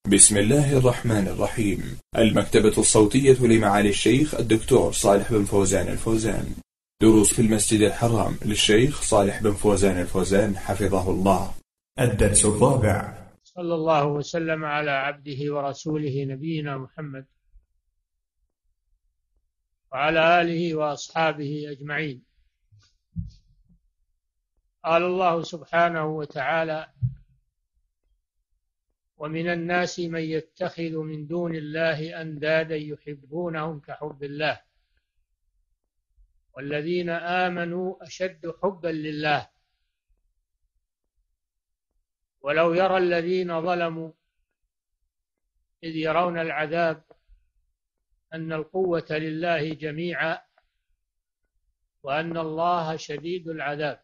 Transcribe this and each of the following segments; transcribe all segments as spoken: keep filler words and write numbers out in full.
بسم الله الرحمن الرحيم. المكتبة الصوتية لمعالي الشيخ الدكتور صالح بن فوزان الفوزان. دروس في المسجد الحرام للشيخ صالح بن فوزان الفوزان حفظه الله. الدرس الرابع. صلى الله وسلم على عبده ورسوله نبينا محمد وعلى آله وأصحابه أجمعين. قال الله سبحانه وتعالى: ومن الناس من يتخذ من دون الله أندادا يحبونهم كحب الله والذين آمنوا أشد حبا لله ولو يرى الذين ظلموا إذ يرون العذاب أن القوة لله جميعا وأن الله شديد العذاب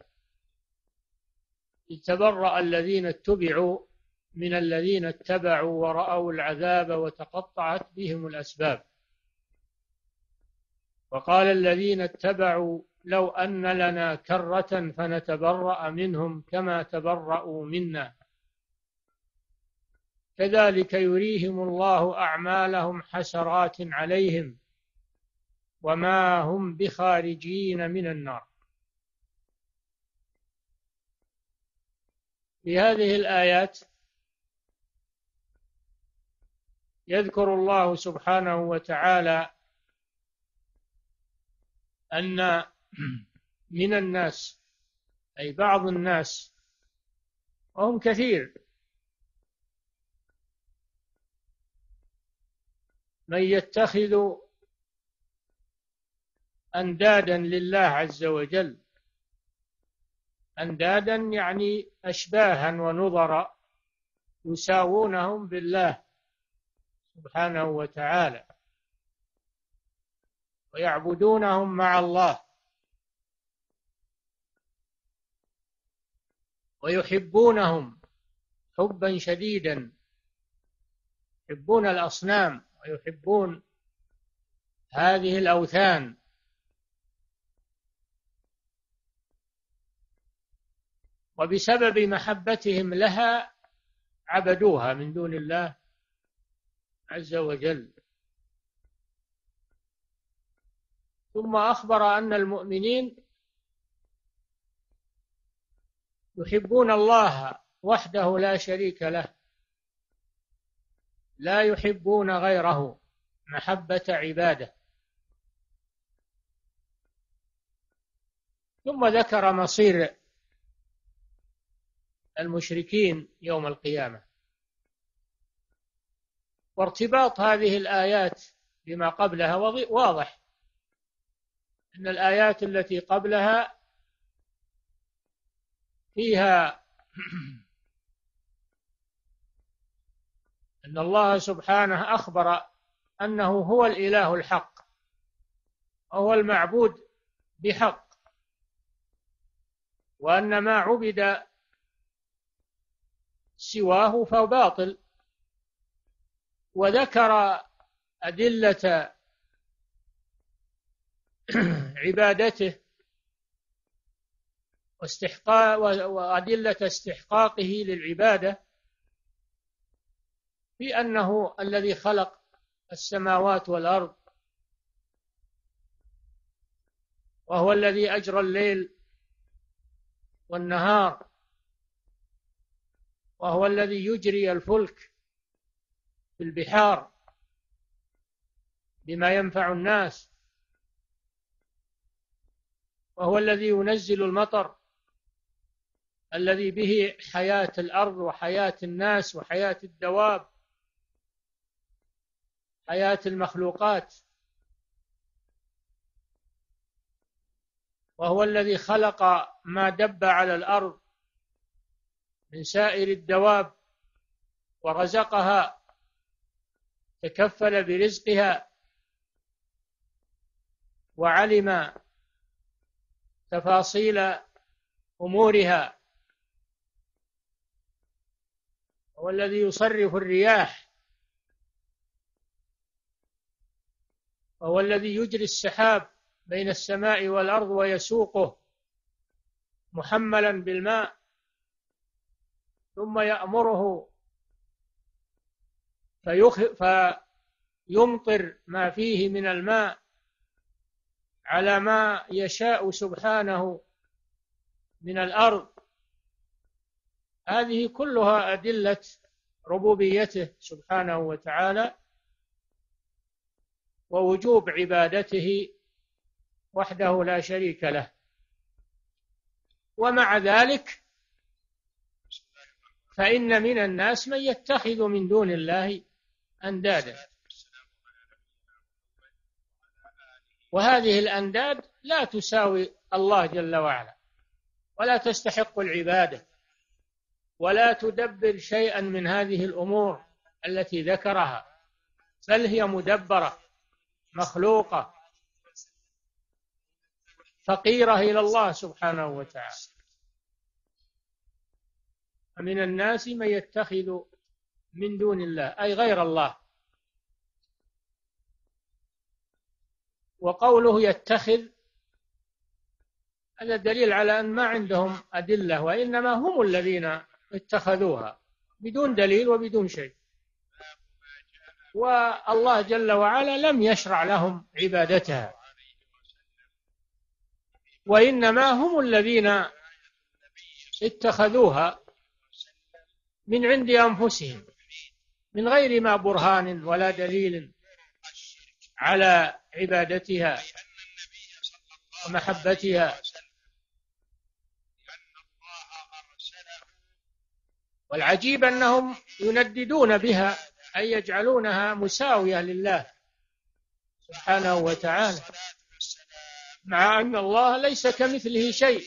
إذ تبرأ الذين اتبعوا من الذين اتبعوا ورأوا العذاب وتقطعت بهم الأسباب وقال الذين اتبعوا لو أن لنا كرة فنتبرأ منهم كما تبرأوا منا كذلك يريهم الله أعمالهم حسرات عليهم وما هم بخارجين من النار. في هذه الآيات يذكر الله سبحانه وتعالى أن من الناس أي بعض الناس وهم كثير من يتخذ أندادا لله عز وجل، أندادا يعني أشباها ونظرا يساوونهم بالله سبحانه وتعالى ويعبدونهم مع الله ويحبونهم حبا شديدا، يحبون الأصنام ويحبون هذه الأوثان وبسبب محبتهم لها عبدوها من دون الله عز وجل. ثم أخبر أن المؤمنين يحبون الله وحده لا شريك له، لا يحبون غيره محبة عباده. ثم ذكر مصير المشركين يوم القيامة وارتباط هذه الآيات بما قبلها واضح، أن الآيات التي قبلها فيها أن الله سبحانه أخبر أنه هو الإله الحق وهو المعبود بحق وأن ما عبد سواه فهو باطل، وذكر أدلة عبادته واستحقاق وأدلة استحقاقه للعبادة في أنه الذي خلق السماوات والأرض وهو الذي أجرى الليل والنهار وهو الذي يجري الفلك في البحار بما ينفع الناس وهو الذي ينزل المطر الذي به حياة الأرض وحياة الناس وحياة الدواب حياة المخلوقات، وهو الذي خلق ما دب على الأرض من سائر الدواب ورزقها تكفل برزقها وعلم تفاصيل أمورها، هو الذي يصرف الرياح وهو الذي يجري السحاب بين السماء والأرض ويسوقه محملا بالماء ثم يأمره فيمطر ما فيه من الماء على ما يشاء سبحانه من الأرض. هذه كلها أدلة ربوبيته سبحانه وتعالى ووجوب عبادته وحده لا شريك له. ومع ذلك فإن من الناس من يتخذ من دون الله أندادا، وهذه الأنداد لا تساوي الله جل وعلا ولا تستحق العبادة ولا تدبر شيئا من هذه الأمور التي ذكرها، بل هي مدبرة مخلوقة فقيرة إلى الله سبحانه وتعالى. ومن الناس من يتخذ من دون الله أي غير الله. وقوله يتخذ هذا دليل على أن ما عندهم أدلة، وإنما هم الذين اتخذوها بدون دليل وبدون شيء، والله جل وعلا لم يشرع لهم عبادتها، وإنما هم الذين اتخذوها من عند أنفسهم من غير ما برهان ولا دليل على عبادتها ومحبتها. والعجيب أنهم ينددون بها أي يجعلونها مساوية لله سبحانه وتعالى، مع أن الله ليس كمثله شيء،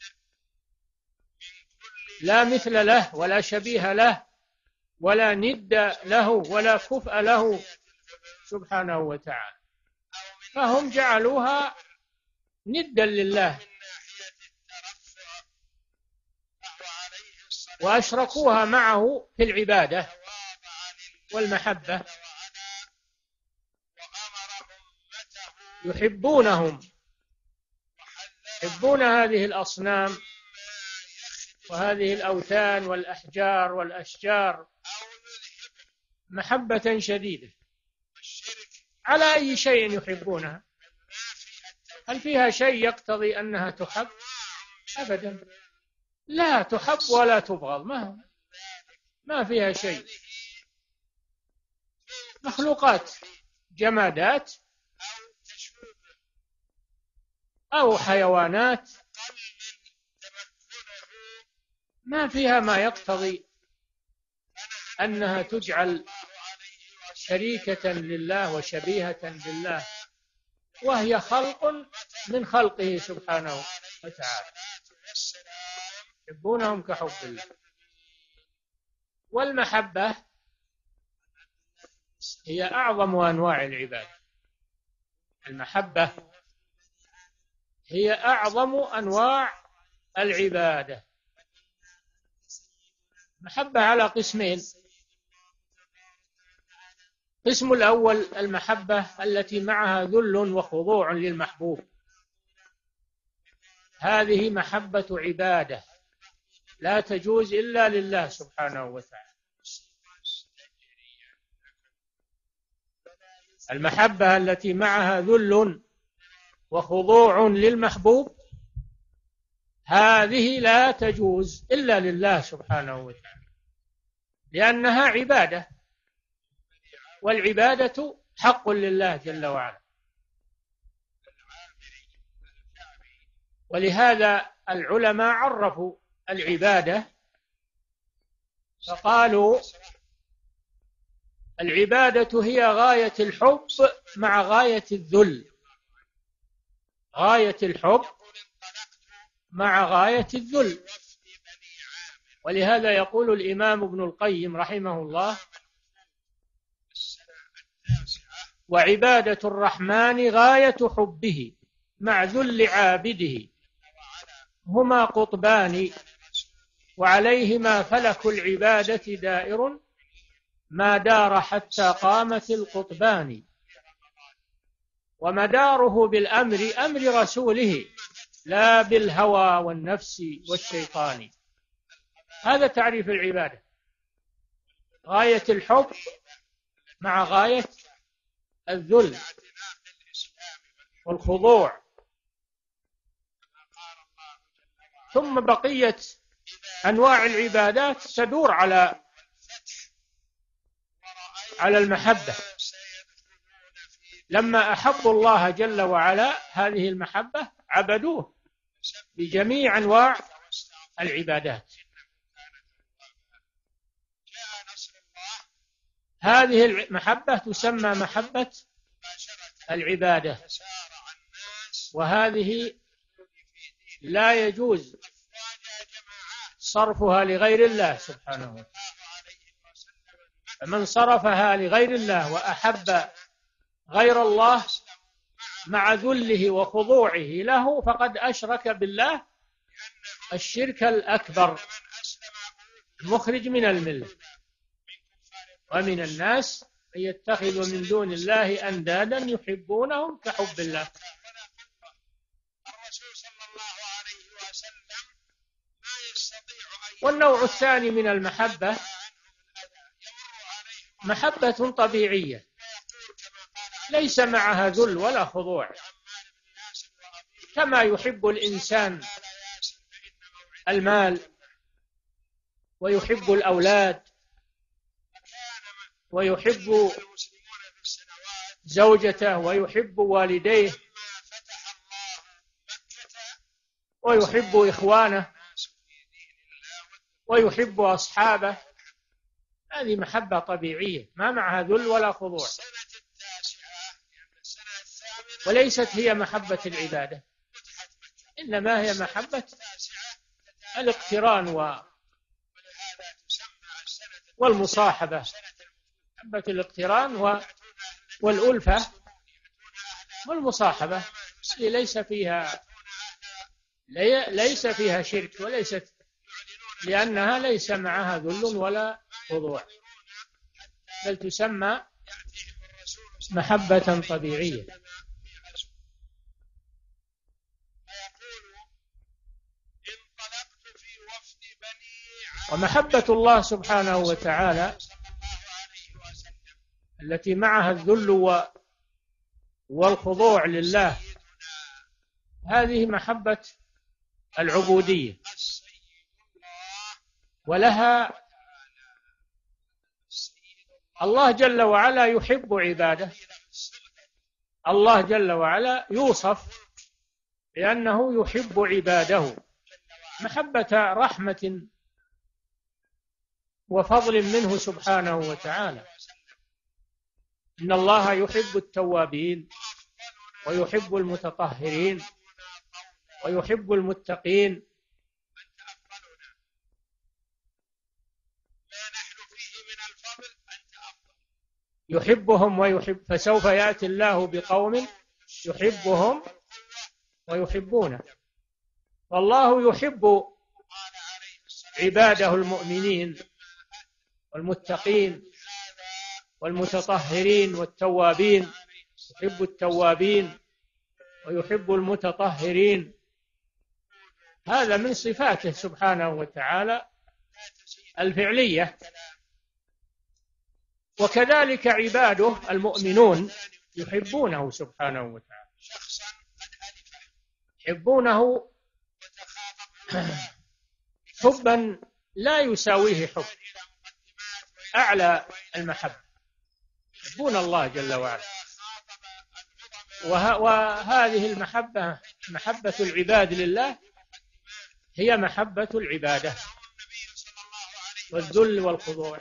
لا مثل له ولا شبيه له ولا ند له ولا كفء له سبحانه وتعالى، فهم جعلوها ندا لله وأشركوها معه في العبادة والمحبة. يحبونهم، يحبون هذه الأصنام وهذه الأوثان والأحجار والأشجار محبة شديدة. على أي شيء يحبونها؟ هل فيها شيء يقتضي أنها تحب؟ أبدا، لا تحب ولا تبغض، ما ما فيها شيء، مخلوقات جمادات أو حيوانات ما فيها ما يقتضي أنها تجعل شريكة لله وشبيهة بالله، وهي خلق من خلقه سبحانه وتعالى، يحبونهم كحب الله. والمحبة هي أعظم أنواع العبادة، المحبة هي أعظم أنواع العبادة. محبة على قسمين: القسم الأول المحبة التي معها ذل وخضوع للمحبوب، هذه محبة عبادة لا تجوز إلا لله سبحانه وتعالى. المحبة التي معها ذل وخضوع للمحبوب هذه لا تجوز إلا لله سبحانه وتعالى، لأنها عبادة، والعبادة حق لله جل وعلا. ولهذا العلماء عرفوا العبادة فقالوا: العبادة هي غاية الحب مع غاية الذل، غاية الحب مع غاية الذل. ولهذا يقول الإمام ابن القيم رحمه الله: وعبادة الرحمن غاية حبه مع ذل عابده، هما قطبان وعليهما فلك العبادة دائر، ما دار حتى قامت القطبان، ومداره بالأمر أمر رسوله لا بالهوى والنفس والشيطان. هذا تعريف العبادة: غاية الحب مع غاية الذل والخضوع. ثم بقية أنواع العبادات تدور على على المحبة. لما أحبوا الله جل وعلا هذه المحبة عبدوه بجميع أنواع العبادات. هذه المحبة تسمى محبة العبادة، وهذه لا يجوز صرفها لغير الله سبحانه وتعالى. فمن صرفها لغير الله وأحب غير الله مع ذله وخضوعه له فقد أشرك بالله الشرك الأكبر مخرج من الملة. ومن الناس من يتخذ من دون الله أندادا يحبونهم كحب الله. والنوع الثاني من المحبة محبة طبيعية ليس معها ذل ولا خضوع، كما يحب الإنسان المال ويحب الأولاد ويحب زوجته ويحب والديه ويحب إخوانه ويحب أصحابه. هذه محبة طبيعية ما معها ذل ولا خضوع، وليست هي محبة العبادة، إنما هي محبة الاقتران و والمصاحبة، محبة الاقتران و والألفة والمصاحبة. ليس فيها ليس فيها شرك، وليست لأنها ليس معها ذل ولا خضوع، بل تسمى محبة طبيعية. ومحبة الله سبحانه وتعالى التي معها الذل والخضوع لله هذه محبة العبودية، ولها الله جل وعلا يحب عباده. الله جل وعلا يوصف بأنه يحب عباده محبة رحمة وفضل منه سبحانه وتعالى. إن الله يحب التوابين ويحب المتطهرين ويحب المتقين. يحبهم ويحب، فسوف يأتي الله بقوم يحبهم ويحبونه. والله يحب عباده المؤمنين والمتقين والمتطهرين والتوابين. يحب التوابين ويحب المتطهرين، هذا من صفاته سبحانه وتعالى الفعلية. وكذلك عباده المؤمنون يحبونه سبحانه وتعالى، يحبونه حبا لا يساويه حب، أعلى المحبة، يحبون الله جل وعلا. وه وهذه المحبة محبة العباد لله هي محبة العبادة والذل والخضوع.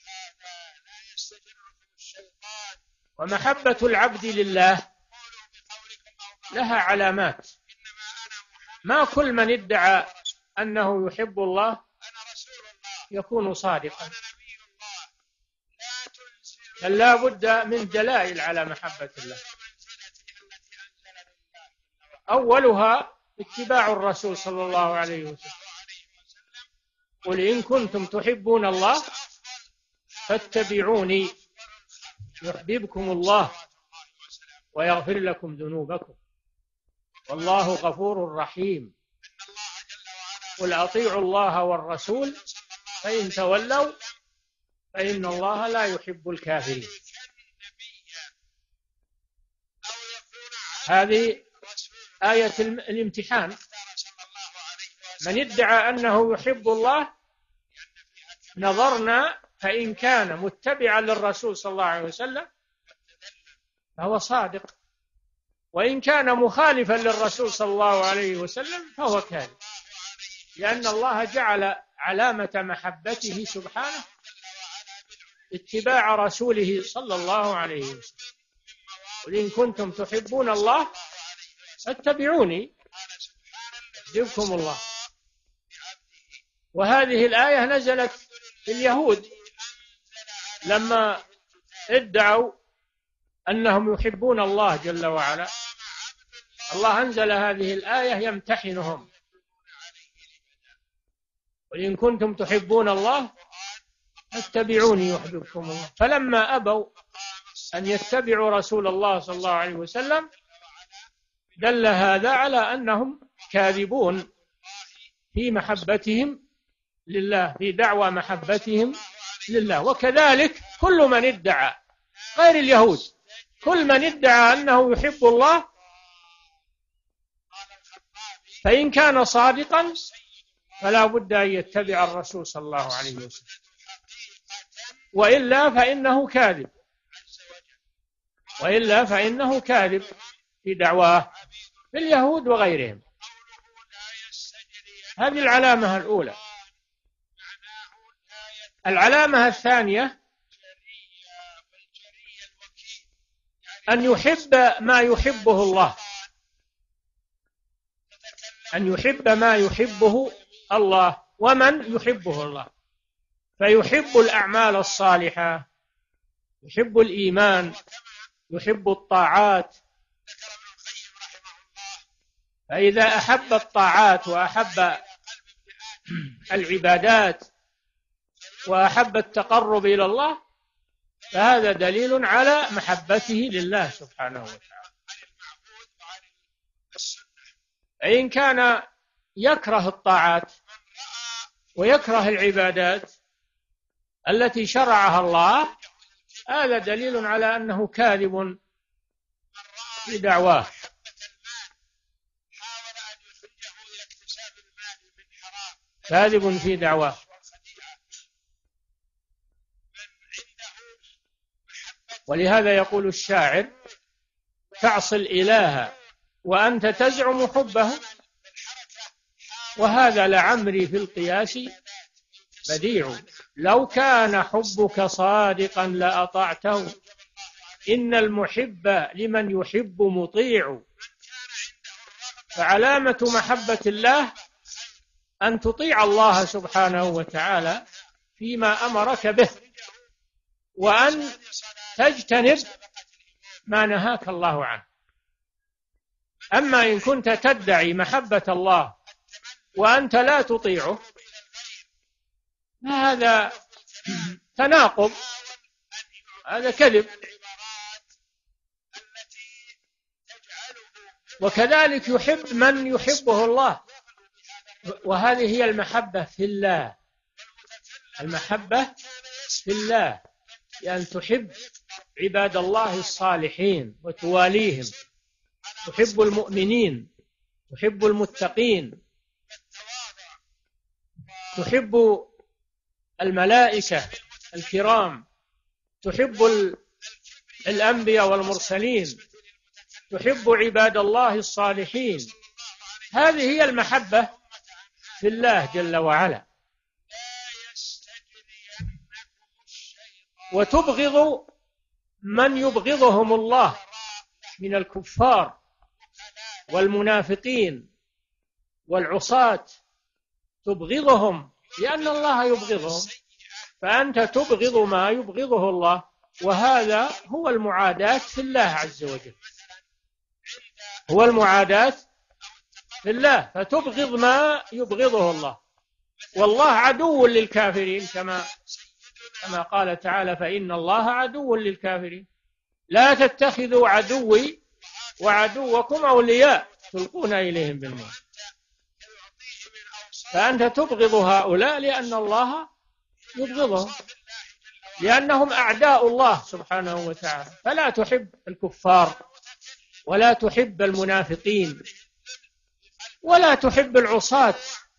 ومحبة العبد لله لها علامات. ما كل من ادعى أنه يحب الله يكون صادقا، بل لا بد من دلائل على محبة الله. أولها اتباع الرسول صلى الله عليه وسلم. قل إن كنتم تحبون الله فاتبعوني يحببكم الله ويغفر لكم ذنوبكم والله غفور رحيم. قل أطيعوا الله والرسول فإن تولوا فإن الله لا يحب الكافرين. هذه آية الامتحان. من ادعى أنه يحب الله نظرنا فإن كان متبعا للرسول صلى الله عليه وسلم فهو صادق، وإن كان مخالفا للرسول صلى الله عليه وسلم فهو كاذب، لأن الله جعل علامة محبته سبحانه اتباع رسوله صلى الله عليه وسلم. قل إن كنتم تحبون الله فاتبعوني يحببكم الله. وهذه الآية نزلت في اليهود لما ادعوا أنهم يحبون الله جل وعلا، الله أنزل هذه الآية يمتحنهم. قل إن كنتم تحبون الله فاتبعوني يحببكم الله. فلما أبوا أن يتبعوا رسول الله صلى الله عليه وسلم دل هذا على أنهم كاذبون في محبتهم لله، في دعوى محبتهم لله. وكذلك كل من ادعى غير اليهود، كل من ادعى أنه يحب الله فإن كان صادقا فلا بد أن يتبع الرسول صلى الله عليه وسلم، وإلا فإنه كاذب، وإلا فإنه كاذب في دعواه في اليهود وغيرهم. هذه العلامة الأولى. العلامة الثانية أن يحب ما يحبه الله، أن يحب ما يحبه الله. ومن يحبه الله فيحب الأعمال الصالحة، يحب الإيمان، يحب الطاعات. فإذا أحب الطاعات وأحب العبادات وأحب التقرب إلى الله فهذا دليل على محبته لله سبحانه وتعالى. إن كان يكره الطاعات ويكره العبادات التي شرعها الله هذا دليل على أنه كاذب في دعواه. كاذب في دعواه. ولهذا يقول الشاعر: تعصي الإله وأنت تزعم حبه، وهذا لعمري في القياس بديع. لو كان حبك صادقا لأطعته، إن المحب لمن يحب مطيع. فعلامة محبة الله أن تطيع الله سبحانه وتعالى فيما أمرك به، وأن تجتنب ما نهاك الله عنه. أما إن كنت تدعي محبة الله وأنت لا تطيعه هذا تناقض، هذا كذب. وكذلك يحب من يحبه الله، وهذه هي المحبة في الله. المحبة في الله لأن تحب عباد الله الصالحين وتواليهم، تحب المؤمنين، تحب المتقين، تحب الملائكة الكرام، تحب الأنبياء والمرسلين، تحب عباد الله الصالحين. هذه هي المحبة في الله جل وعلا. وتبغض من يبغضهم الله من الكفار والمنافقين والعصاة، تبغضهم لأن الله يبغضهم، فأنت تبغض ما يبغضه الله، وهذا هو المعاداة في الله عز وجل، هو المعاداة في الله، فتبغض ما يبغضه الله. والله عدو للكافرين كما كما قال تعالى: فإن الله عدو للكافرين. لا تتخذوا عدوي وعدوكم أولياء تلقون إليهم بالموت. فأنت تبغض هؤلاء لأن الله يبغضهم، لأنهم أعداء الله سبحانه وتعالى. فلا تحب الكفار ولا تحب المنافقين ولا تحب العصاة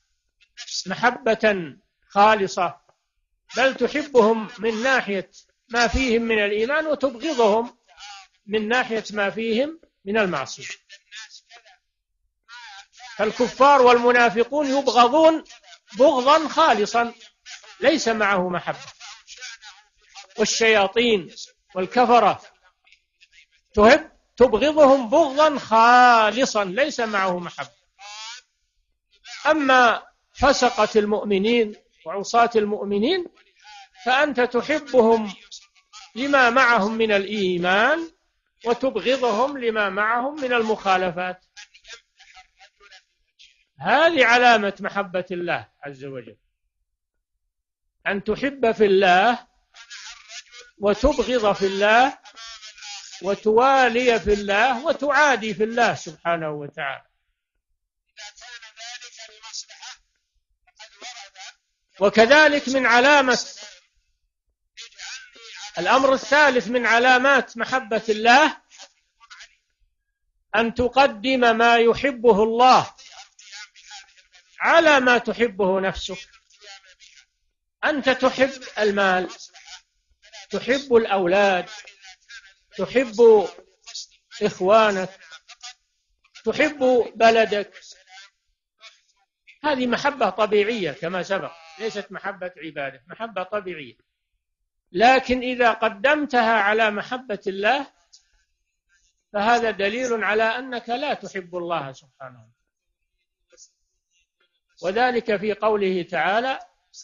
محبة خالصة، بل تحبهم من ناحية ما فيهم من الإيمان وتبغضهم من ناحية ما فيهم من المعصية. فالكفار والمنافقون يبغضون بغضا خالصا ليس معه محبة، والشياطين والكفرة تحب تبغضهم بغضا خالصا ليس معه محبة. أما فسقة المؤمنين وعصاة المؤمنين فأنت تحبهم لما معهم من الإيمان وتبغضهم لما معهم من المخالفات. هذه علامة محبة الله عز وجل، أن تحب في الله وتبغض في الله وتوالي في الله وتعادي في الله سبحانه وتعالى. وكذلك من علامة الأمر الثالث من علامات محبة الله أن تقدم ما يحبه الله على ما تحبه نفسك. أنت تحب المال، تحب الأولاد، تحب إخوانك، تحب بلدك، هذه محبة طبيعية كما سبق، ليست محبة عبادة، محبة طبيعية. لكن إذا قدمتها على محبة الله فهذا دليل على أنك لا تحب الله سبحانه، وذلك في قوله تعالى: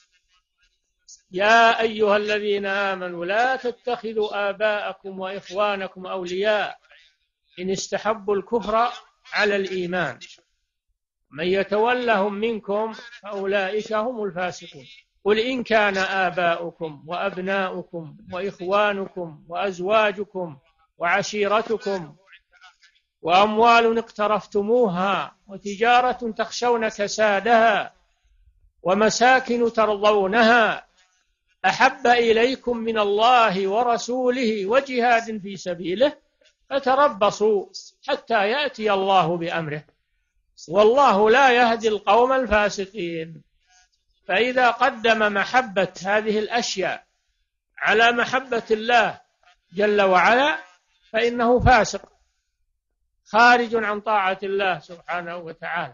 يا أيها الذين آمنوا لا تتخذوا آباءكم وإخوانكم أولياء إن استحبوا الكفر على الإيمان من يتولهم منكم فأولئك هم الفاسقون. قل إن كان آباؤكم وأبناؤكم وإخوانكم وأزواجكم وعشيرتكم وأموال اقترفتموها وتجارة تخشون كسادها ومساكن ترضونها أحب إليكم من الله ورسوله وجهاد في سبيله فتربصوا حتى يأتي الله بأمره والله لا يهدي القوم الفاسقين. فإذا قدم محبة هذه الأشياء على محبة الله جل وعلا فإنه فاسق خارج عن طاعة الله سبحانه وتعالى.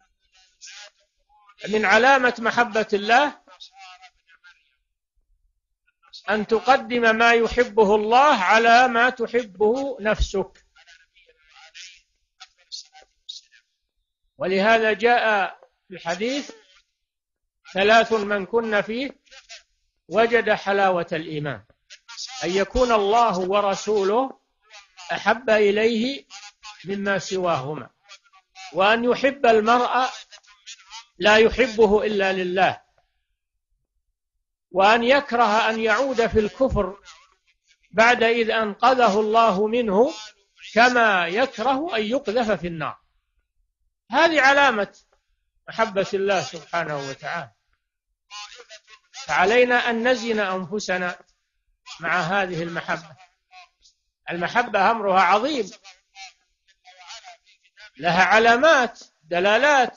من علامة محبة الله أن تقدم ما يحبه الله على ما تحبه نفسك. ولهذا جاء في الحديث: ثلاث من كن فيه وجد حلاوة الإيمان، أن يكون الله ورسوله أحب إليه مما سواهما، وأن يحب المرء لا يحبه إلا لله، وأن يكره أن يعود في الكفر بعد إذ أنقذه الله منه كما يكره أن يقذف في النار. هذه علامة محبة الله سبحانه وتعالى. فعلينا أن نزن أنفسنا مع هذه المحبة. المحبة أمرها عظيم، لها علامات دلالات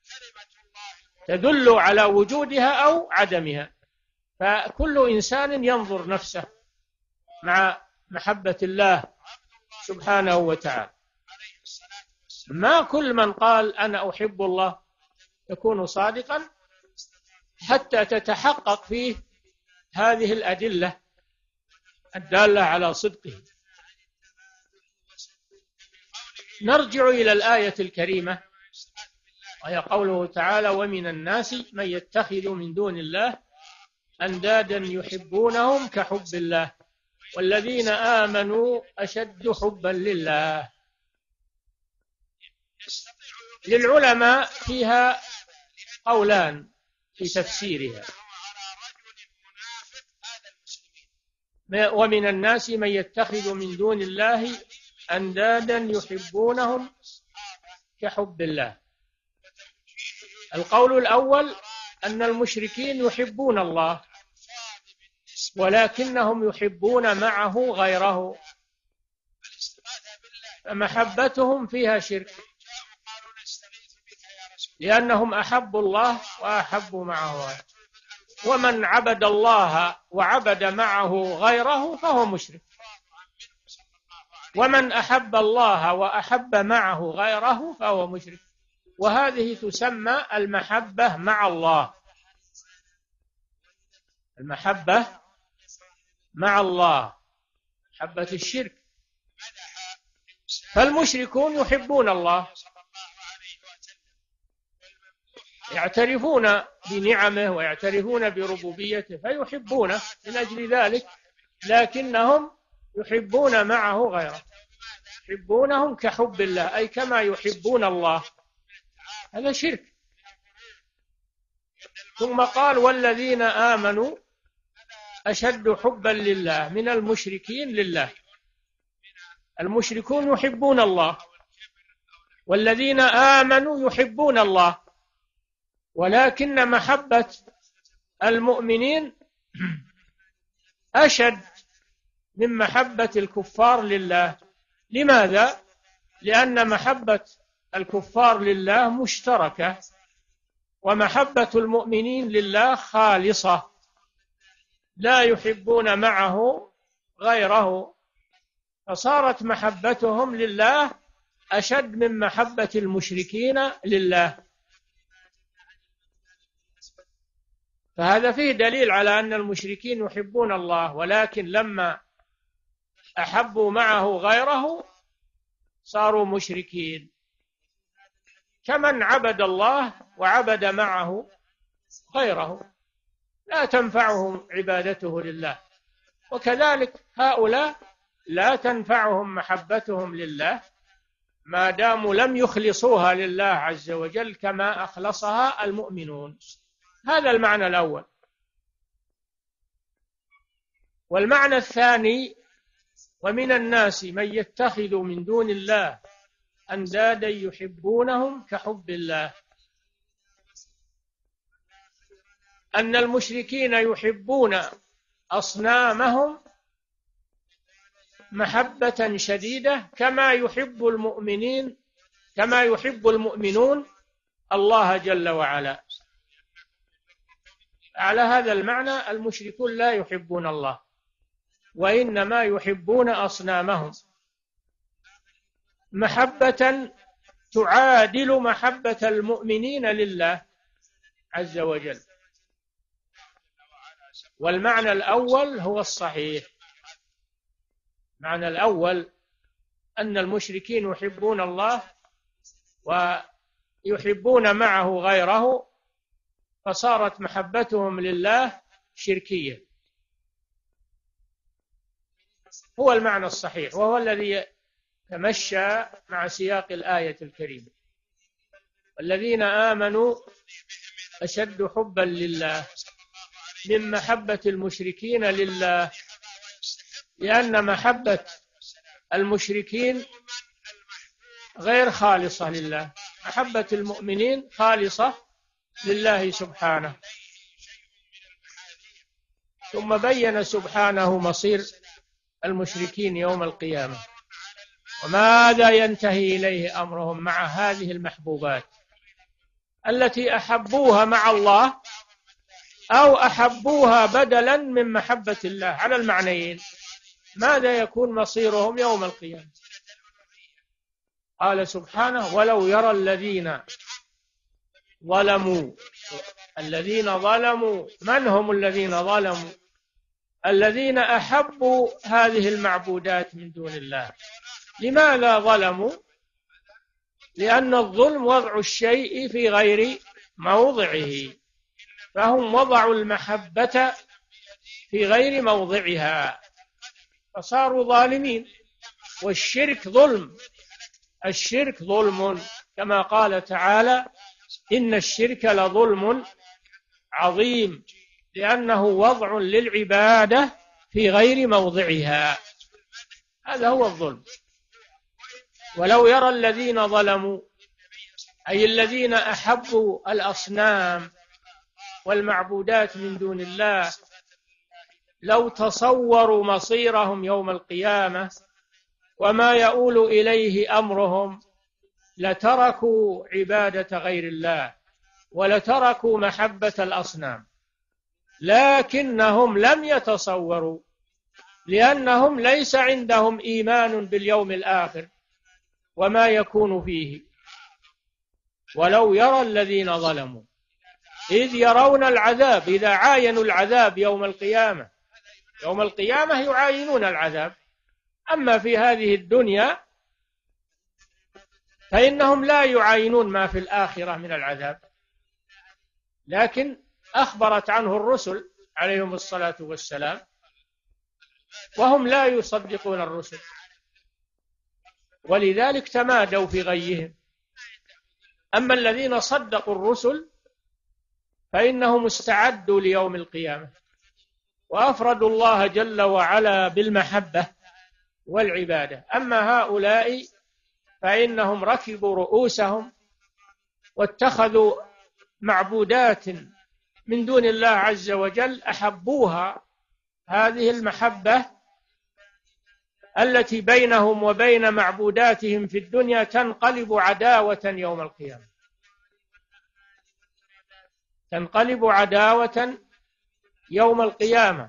تدل على وجودها أو عدمها، فكل إنسان ينظر نفسه مع محبة الله سبحانه وتعالى. ما كل من قال أنا أحب الله يكون صادقا حتى تتحقق فيه هذه الأدلة الدالة على صدقه. نرجع إلى الآية الكريمة وهي قوله تعالى: ومن الناس من يتخذ من دون الله أندادا يحبونهم كحب الله والذين آمنوا أشد حبا لله. للعلماء فيها قولان في تفسيرها: ومن الناس من يتخذ من دون الله أندادا يحبونهم كحب الله. القول الأول أن المشركين يحبون الله ولكنهم يحبون معه غيره، فمحبتهم فيها شرك، لأنهم أحبوا الله وأحبوا معه غيره. ومن عبد الله وعبد معه غيره فهو مشرك، ومن أحب الله وأحب معه غيره فهو مشرك. وهذه تسمى المحبة مع الله، المحبة مع الله، محبة الشرك. فالمشركون يحبون الله، يعترفون بنعمه ويعترفون بربوبيته فيحبونه من أجل ذلك، لكنهم يحبون معه غيره، يحبونهم كحب الله، أي كما يحبون الله. هذا شرك. ثم قال والذين آمنوا أشد حبا لله من المشركين لله. المشركون يحبون الله، والذين آمنوا يحبون الله، ولكن محبة المؤمنين أشد من محبة الكفار لله. لماذا؟ لأن محبة الكفار لله مشتركة، ومحبة المؤمنين لله خالصة، لا يحبون معه غيره، فصارت محبتهم لله أشد من محبة المشركين لله. فهذا فيه دليل على أن المشركين يحبون الله، ولكن لما أحبوا معه غيره صاروا مشركين، كمن عبد الله وعبد معه غيره لا تنفعهم عبادته لله. وكذلك هؤلاء لا تنفعهم محبتهم لله ما داموا لم يخلصوها لله عز وجل كما أخلصها المؤمنون. هذا المعنى الأول. والمعنى الثاني ومن الناس من يتخذ من دون الله أندادا يحبونهم كحب الله، أن المشركين يحبون أصنامهم محبة شديدة كما يحب المؤمنين كما يحب المؤمنون الله جل وعلا. على هذا المعنى المشركون لا يحبون الله، وإنما يحبون أصنامهم محبة تعادل محبة المؤمنين لله عز وجل. والمعنى الأول هو الصحيح. المعنى الأول أن المشركين يحبون الله ويحبون معه غيره، فصارت محبتهم لله شركية، هو المعنى الصحيح، وهو الذي تمشى مع سياق الآية الكريمة. والذين آمنوا أشد حبا لله من محبة المشركين لله، لأن محبة المشركين غير خالصة لله، محبة المؤمنين خالصة لله سبحانه. ثم بين سبحانه مصير المشركين يوم القيامة وماذا ينتهي إليه أمرهم مع هذه المحبوبات التي أحبوها مع الله أو أحبوها بدلا من محبة الله، على المعنيين. ماذا يكون مصيرهم يوم القيامة؟ قال سبحانه ولو يرى الذين ظلموا الذين ظلموا من هم الذين ظلموا؟ الذين أحبوا هذه المعبودات من دون الله. لماذا ظلموا؟ لأن الظلم وضع الشيء في غير موضعه، فهم وضعوا المحبة في غير موضعها فصاروا ظالمين. والشرك ظلم، الشرك ظلم، كما قال تعالى إن الشرك لظلم عظيم، لأنه وضع للعبادة في غير موضعها، هذا هو الظلم. ولو يرى الذين ظلموا أي الذين أحبوا الأصنام والمعبودات من دون الله لو تصوروا مصيرهم يوم القيامة وما يؤول إليه أمرهم لتركوا عبادة غير الله ولتركوا محبة الأصنام، لكنهم لم يتصوروا، لأنهم ليس عندهم إيمان باليوم الآخر وما يكون فيه. ولو يرى الذين ظلموا إذ يرون العذاب، إذا عاينوا العذاب يوم القيامة، يوم القيامة يعاينون العذاب. أما في هذه الدنيا فإنهم لا يعاينون ما في الآخرة من العذاب، لكن أخبرت عنه الرسل عليهم الصلاة والسلام وهم لا يصدقون الرسل، ولذلك تمادوا في غيهم. أما الذين صدقوا الرسل فإنهم استعدوا ليوم القيامة وأفردوا الله جل وعلا بالمحبة والعبادة. أما هؤلاء فإنهم ركبوا رؤوسهم واتخذوا معبودات من دون الله عز وجل أحبوها. هذه المحبة التي بينهم وبين معبوداتهم في الدنيا تنقلب عداوة يوم القيامة، تنقلب عداوة يوم القيامة.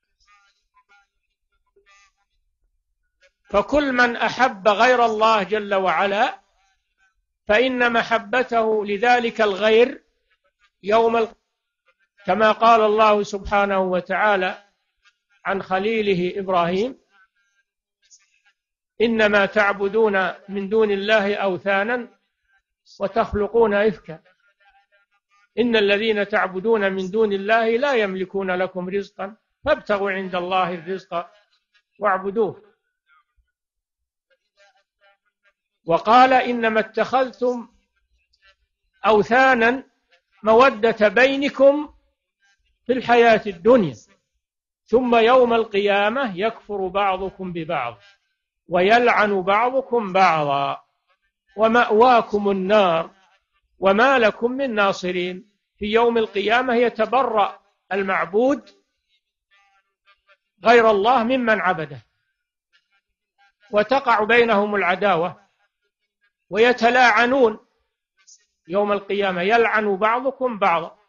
فكل من أحب غير الله جل وعلا فإن محبته لذلك الغير يوم القيامة، كما قال الله سبحانه وتعالى عن خليله إبراهيم: إنما تعبدون من دون الله أوثانا وتخلقون إفكا إن الذين تعبدون من دون الله لا يملكون لكم رزقا فابتغوا عند الله الرزق واعبدوه. وقال: إنما اتخذتم أوثانا مودة بينكم في الحياة الدنيا ثم يوم القيامة يكفر بعضكم ببعض ويلعن بعضكم بعضا ومأواكم النار وما لكم من ناصرين. في يوم القيامة يتبرأ المعبود غير الله ممن عبده، وتقع بينهم العداوة ويتلاعنون يوم القيامة، يلعن بعضكم بعضا.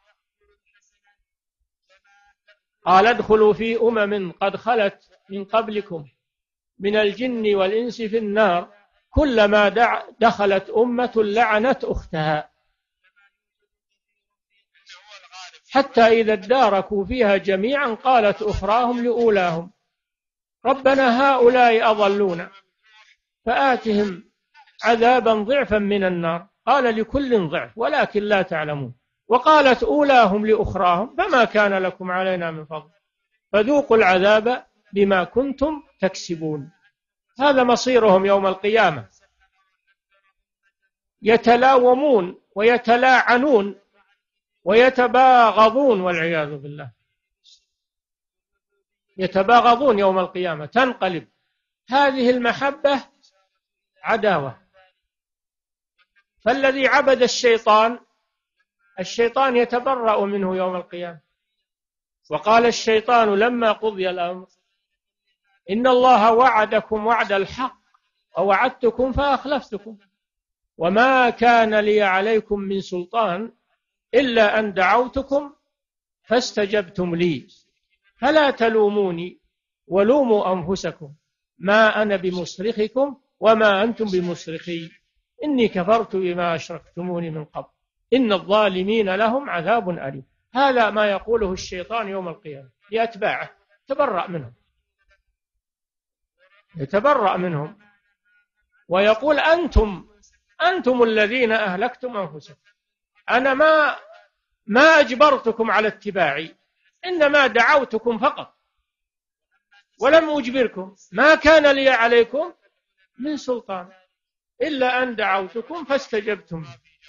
قال: ادخلوا في أمم قد خلت من قبلكم من الجن والإنس في النار كلما دخلت أمة لعنت أختها حتى إذا اداركوا فيها جميعا قالت أخراهم لأولاهم ربنا هؤلاء أضلونا فآتهم عذابا ضعفا من النار قال: لكل ضعف ولكن لا تعلمون. وقالت أولاهم لأخراهم فما كان لكم علينا من فضل فذوقوا العذاب بما كنتم تكسبون. هذا مصيرهم يوم القيامة، يتلاومون ويتلاعنون ويتباغضون والعياذ بالله، يتباغضون يوم القيامة، تنقلب هذه المحبة عداوة. فالذي عبد الشيطان الشيطان يتبرأ منه يوم القيامة. وقال الشيطان لما قضي الأمر إن الله وعدكم وعد الحق ووعدتكم فأخلفتكم وما كان لي عليكم من سلطان إلا أن دعوتكم فاستجبتم لي فلا تلوموني ولوموا أنفسكم ما أنا بمصرخكم وما أنتم بمصرخي إني كفرت بما أشركتموني من قبل إن الظالمين لهم عذاب أليم. هذا ما يقوله الشيطان يوم القيامة لأتباعه، تبرأ منهم، يتبرأ منهم ويقول: أنتم أنتم الذين أهلكتم أنفسكم، أنا ما ما أجبرتكم على اتباعي، إنما دعوتكم فقط ولم أجبركم، ما كان لي عليكم من سلطان إلا أن دعوتكم فاستجبتم.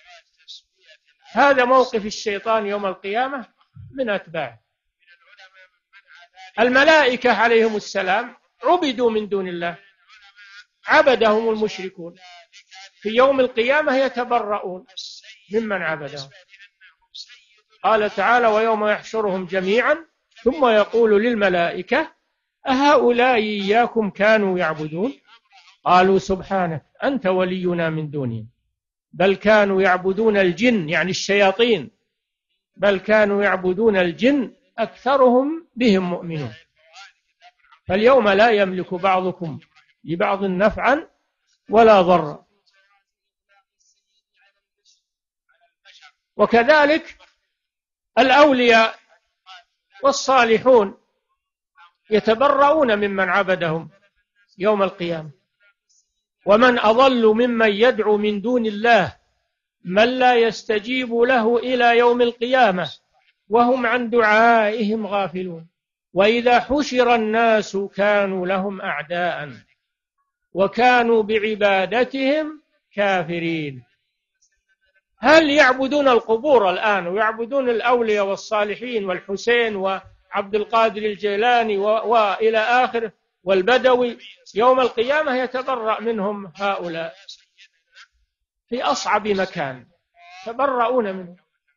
هذا موقف الشيطان يوم القيامة من أتباعه. الملائكة عليهم السلام عبدوا من دون الله، عبدهم المشركون، في يوم القيامة يتبرؤون ممن عبدهم. قال تعالى: ويوم يحشرهم جميعا ثم يقول للملائكة أهؤلاء إياكم كانوا يعبدون قالوا سبحانك أنت ولينا من دونهم بل كانوا يعبدون الجن، يعني الشياطين، بل كانوا يعبدون الجن أكثرهم بهم مؤمنون. فاليوم لا يملك بعضكم لبعض نفعا ولا ضرا. وكذلك الأولياء والصالحون يتبرؤون ممن عبدهم يوم القيامة. ومن أضل ممن يدعو من دون الله من لا يستجيب له إلى يوم القيامة وهم عن دعائهم غافلون. وإذا حشر الناس كانوا لهم أعداء وكانوا بعبادتهم كافرين. هل يعبدون القبور الآن ويعبدون الأولياء والصالحين والحسين وعبد القادر الجيلاني وإلى آخره والبدوي؟ يوم القيامة يتبرأ منهم هؤلاء في أصعب مكان، يتبرؤون منهم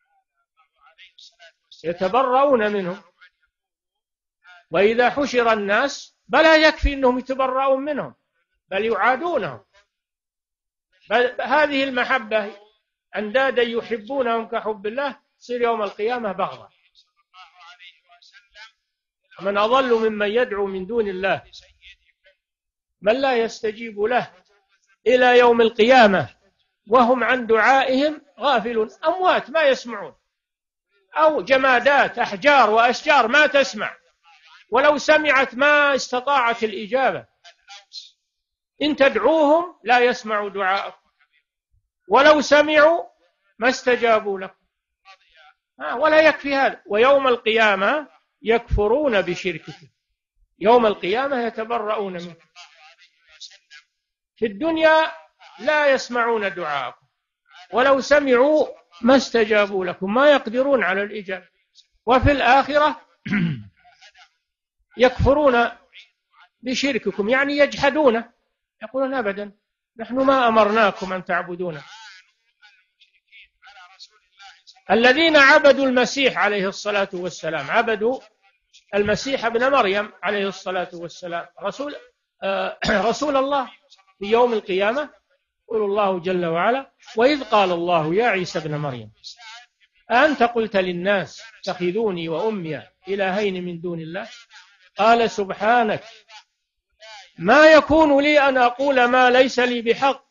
يتبرؤون منهم. وإذا حشر الناس بلا يكفي أنهم يتبرؤون منهم بل يعادونهم. بل هذه المحبة أندادا يحبونهم كحب الله تصير يوم القيامة بغضة. من أضل ممن يدعو من دون الله من لا يستجيب له إلى يوم القيامة وهم عن دعائهم غافلون. أموات ما يسمعون، أو جمادات أحجار وأشجار ما تسمع، ولو سمعت ما استطاعت الإجابة. إن تدعوهم لا يسمعوا دعاءكم ولو سمعوا ما استجابوا لكم. ولا يكفي هذا، ويوم القيامة يكفرون بشرككم. يوم القيامة يتبرؤون منه. في الدنيا لا يسمعون دعاءكم ولو سمعوا ما استجابوا لكم، ما يقدرون على الإجابة. وفي الآخرة يكفرون بشرككم، يعني يجحدونه، يقولون أبدا نحن ما أمرناكم أن تعبدونا. الذين عبدوا المسيح عليه الصلاة والسلام، عبدوا المسيح ابن مريم عليه الصلاة والسلام رسول, آه رسول الله. في يوم القيامة يقول الله جل وعلا: وإذ قال الله يا عيسى ابن مريم أنت قلت للناس اتخذوني وأمي إلهين من دون الله قال سبحانك ما يكون لي أن أقول ما ليس لي بحق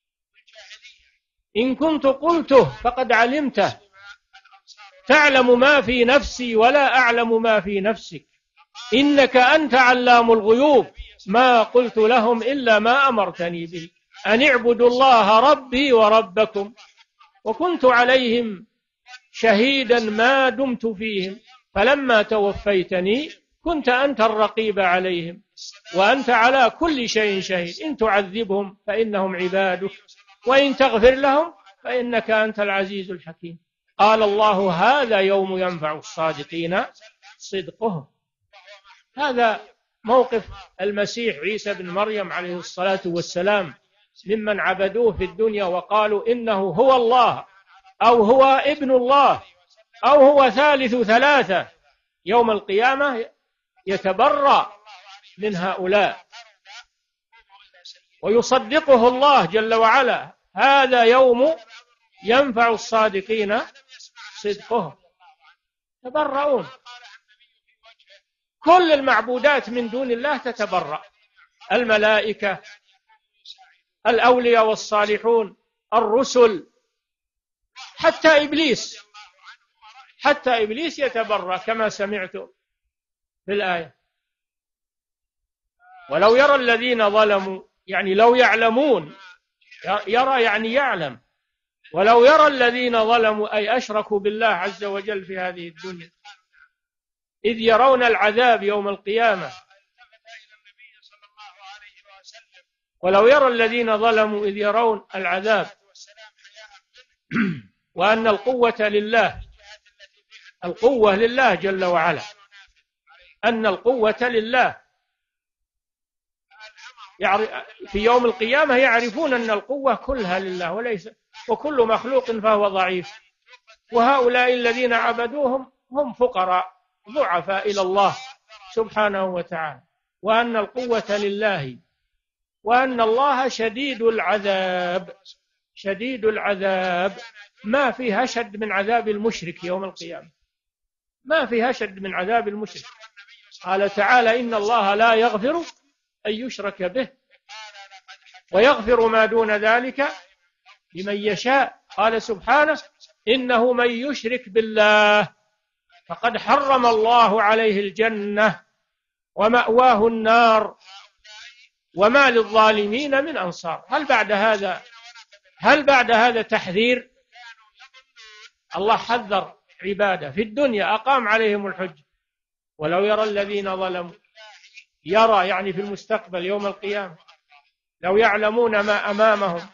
إن كنت قلته فقد علمته تعلم ما في نفسي ولا أعلم ما في نفسك إنك أنت علام الغيوب ما قلت لهم إلا ما أمرتني به أن اعبدوا الله ربي وربكم وكنت عليهم شهيدا ما دمت فيهم فلما توفيتني كنت أنت الرقيب عليهم وأنت على كل شيء شهيد إن تعذبهم فإنهم عبادك وإن تغفر لهم فإنك أنت العزيز الحكيم. قال الله هذا يوم ينفع الصادقين صدقهم. هذا موقف المسيح عيسى بن مريم عليه الصلاة والسلام ممن عبدوه في الدنيا وقالوا إنه هو الله أو هو ابن الله أو هو ثالث ثلاثة. يوم القيامة يتبرأ من هؤلاء ويصدقه الله جل وعلا. هذا يوم ينفع الصادقين صدقهم. تبرؤون. كل المعبودات من دون الله تتبرأ، الملائكة، الأولياء والصالحون، الرسل، حتى إبليس حتى إبليس يتبرأ كما سمعت في الآية. ولو يرى الذين ظلموا، يعني لو يعلمون، يرى يعني يعلم، ولو يرى الذين ظلموا أي أشركوا بالله عز وجل في هذه الدنيا إذ يرون العذاب يوم القيامة. ولو يرى الذين ظلموا إذ يرون العذاب وأن القوة لله، القوة لله جل وعلا، أن القوة لله. في يوم القيامة يعرفون أن القوة كلها لله وليس وكل مخلوق فهو ضعيف. وهؤلاء الذين عبدوهم هم فقراء ضعفاء إلى الله سبحانه وتعالى، وأن القوة لله وأن الله شديد العذاب. شديد العذاب، ما فيه أشد من عذاب المشرك يوم القيامة، ما فيه أشد من عذاب المشرك. قال تعالى: إن الله لا يغفر أن يشرك به ويغفر ما دون ذلك لمن يشاء. قال سبحانه: إنه من يشرك بالله فقد حرم الله عليه الجنة ومأواه النار وما للظالمين من أنصار. هل بعد هذا هل بعد هذا تحذير؟ الله حذر عباده في الدنيا، أقام عليهم الحج. ولو يرى الذين ظلموا، يرى يعني في المستقبل يوم القيامة، لو يعلمون ما أمامهم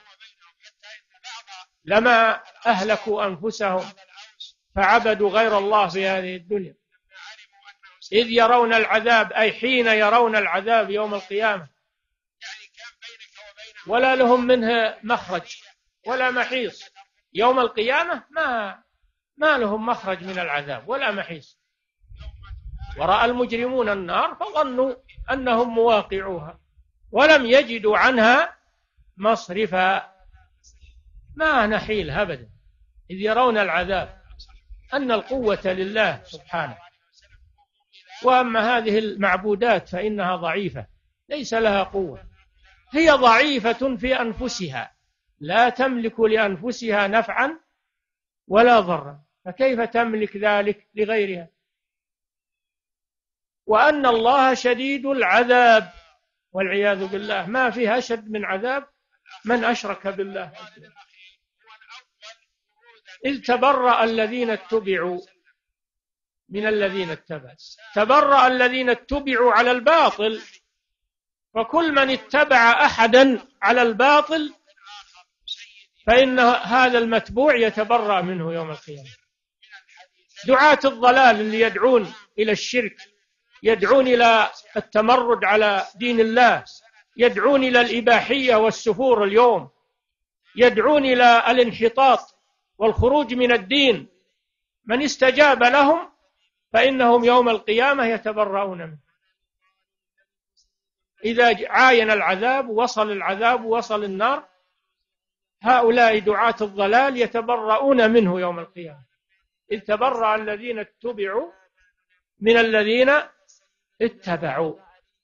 لما أهلكوا أنفسهم فعبدوا غير الله في هذه الدنيا. إذ يرون العذاب، أي حين يرون العذاب يوم القيامة، ولا لهم منه مخرج ولا محيص. يوم القيامة ما ما لهم مخرج من العذاب ولا محيص. ورأى المجرمون النار فظنوا أنهم مواقعوها ولم يجدوا عنها مصرفا. ما نحيل أبدا. إذ يرون العذاب، أن القوة لله سبحانه. وأما هذه المعبودات فإنها ضعيفة، ليس لها قوة، هي ضعيفة في أنفسها، لا تملك لأنفسها نفعا ولا ضرا، فكيف تملك ذلك لغيرها؟ وأن الله شديد العذاب والعياذ بالله. ما فيها أشد من عذاب من أشرك بالله. إذ تبرأ الذين اتبعوا من الذين اتبعوا. تبرأ الذين اتبعوا على الباطل، وكل من اتبع أحدا على الباطل فإن هذا المتبوع يتبرأ منه يوم القيامة. دعاة الضلال اللي يدعون إلى الشرك، يدعون إلى التمرد على دين الله، يدعون إلى الإباحية والسفور اليوم، يدعون إلى الانحطاط والخروج من الدين، من استجاب لهم فإنهم يوم القيامة يتبرؤون منه. إذا عاين العذاب، وصل العذاب، وصل النار، هؤلاء دعاة الضلال يتبرؤون منه يوم القيامة. إذ تبرأ الذين اتبعوا من الذين اتبعوا.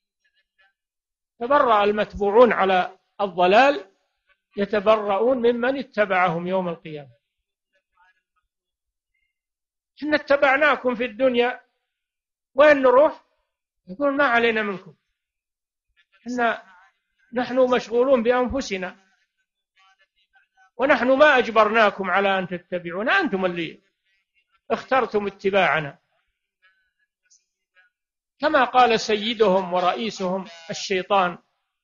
تبرأ المتبوعون على الضلال يتبرؤون ممن اتبعهم يوم القيامة. إحنا اتبعناكم في الدنيا، وين نروح؟ يقول ما علينا منكم، إحنا نحن مشغولون بأنفسنا، ونحن ما أجبرناكم على أن تتبعونا، أنتم اللي اخترتم اتباعنا. كما قال سيدهم ورئيسهم الشيطان،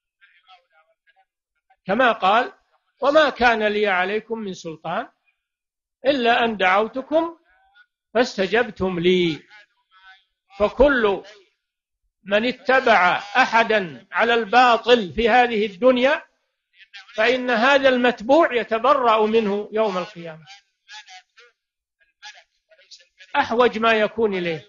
كما قال: وما كان لي عليكم من سلطان إلا أن دعوتكم فاستجبتم لي. فكل من اتبع أحدا على الباطل في هذه الدنيا فإن هذا المتبوع يتبرأ منه يوم القيامة، أحوج ما يكون إليه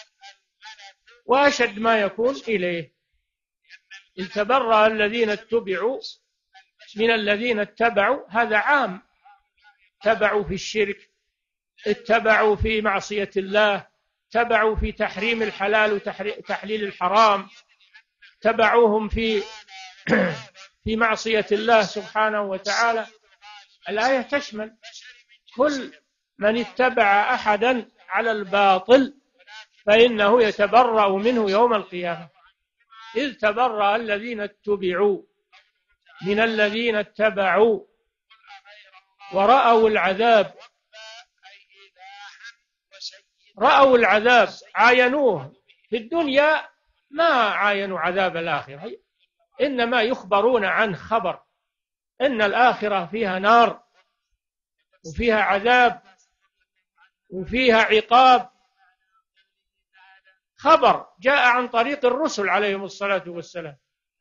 وأشد ما يكون إليه. إذ تبرأ الذين اتبعوا من الذين اتبعوا، هذا عام. اتبعوا في الشرك، اتبعوا في معصية الله، اتبعوا في تحريم الحلال وتحليل الحرام، اتبعوهم في في معصية الله سبحانه وتعالى. الآية تشمل كل من اتبع أحدا على الباطل فإنه يتبرأ منه يوم القيامة. إذ تبرأ الذين اتبعوا من الذين اتبعوا ورأوا العذاب. رأوا العذاب، عاينوه في الدنيا، ما عاينوا عذاب الآخرة، إنما يخبرون عن خبر إن الآخرة فيها نار وفيها عذاب وفيها عقاب، خبر جاء عن طريق الرسل عليهم الصلاة والسلام.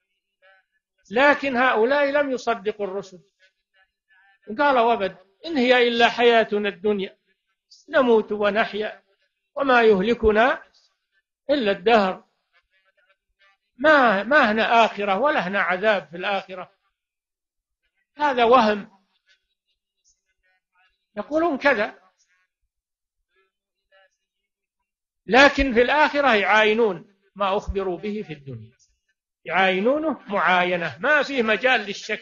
لكن هؤلاء لم يصدقوا الرسل، قالوا أبد إن هي إلا حياتنا الدنيا نموت ونحيا وما يهلكنا إلا الدهر، ما ما هنا آخرة ولا هنا عذاب في الآخرة، هذا وهم، يقولون كذا، لكن في الآخرة يعاينون ما أخبروا به في الدنيا، يعاينونه معاينة ما فيه مجال للشك،